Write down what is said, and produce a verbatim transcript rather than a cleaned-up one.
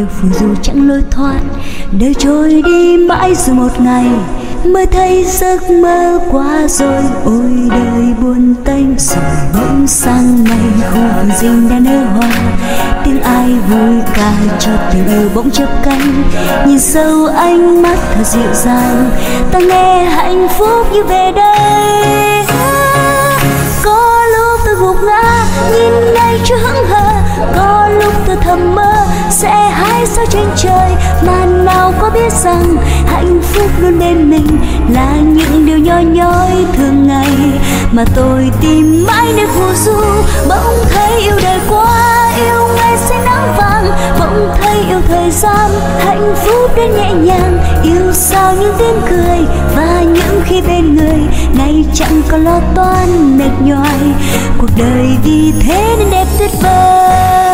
phù du chẳng lối thoát. Đời trôi đi mãi rồi một ngày mới thấy giấc mơ qua rồi. Ôi đời buồn tênh rồi bỗng sang ngày khu vườn rình đã nở hoa. Tiếng ai vui ca cho tình yêu bỗng chớp cánh, nhìn sâu ánh mắt thật dịu dàng, ta nghe hạnh phúc như về đây. À, có lúc tôi gục ngã nhìn ngay chưa hững hờ, có lúc tôi thầm mơ sẽ hái sao trên trời, mà nào có biết rằng hạnh phúc luôn bên mình là những điều nhỏ nhói thường ngày mà tôi tìm mãi nơi phù du. Bỗng thấy yêu đời quá, yêu ngày xanh nắng vàng, bỗng thấy yêu thời gian, hạnh phúc đến nhẹ nhàng, yêu sao những tiếng cười và những khi bên người ngày chẳng còn lo toan mệt nhoài. Cuộc đời vì thế nên đẹp tuyệt vời.